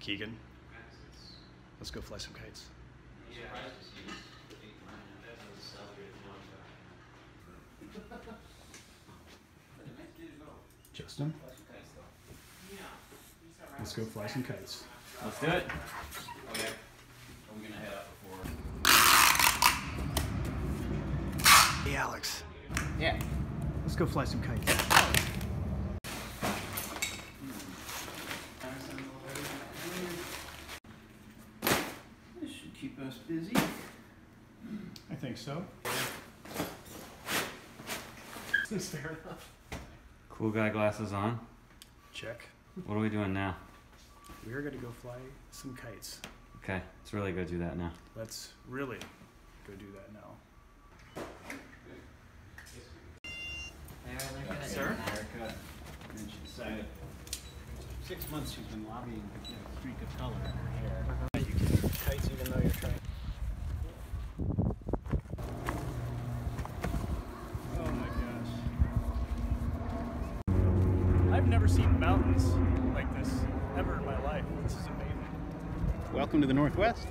Keegan. Let's go fly some kites. Justin, let's go fly some kites. Let's do it. Okay. Are we gonna head up before? Hey Alex. Yeah. Let's go fly some kites. This should keep us busy. I think so. Seems fair enough. Cool guy glasses on. Check. What are we doing now? We're gonna go fly some kites. Okay, let's really go do that now. Let's really go do that now. Sir? Haircut. And she decided 6 months she's been lobbying to get a streak of color in her hair. You can eat kites even though you're trying. Oh my gosh. I've never seen mountains like this ever in my life. This is amazing. Welcome to the Northwest.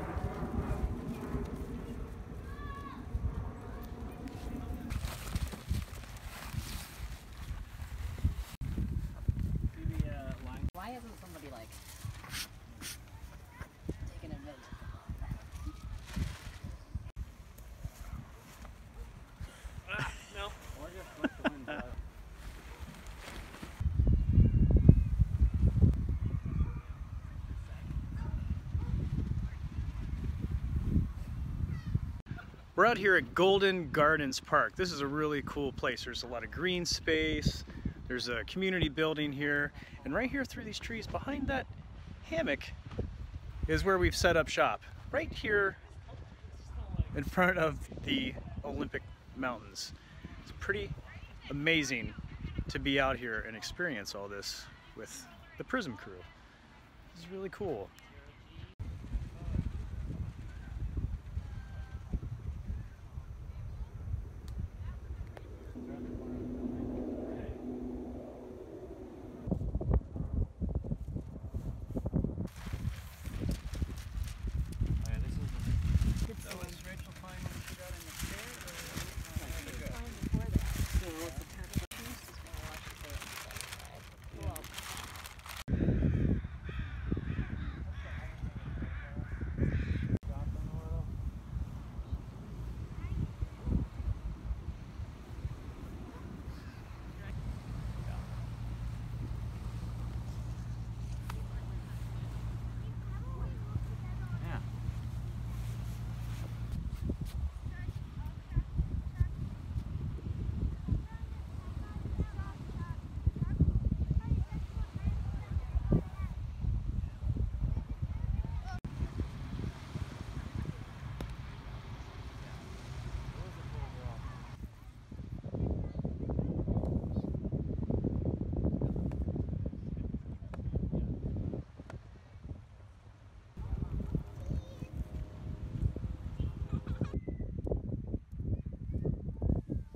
Why hasn't somebody like taken advantage of that? No. Or just let the wind blow. We're out here at Golden Gardens Park. This is a really cool place. There's a lot of green space. There's a community building here. And right here through these trees, behind that hammock, is where we've set up shop. Right here in front of the Olympic Mountains. It's pretty amazing to be out here and experience all this with the Prism crew. This is really cool.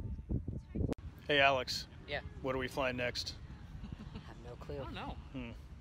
Hey Alex. Yeah. What are we flying next? I have no clue. Oh no.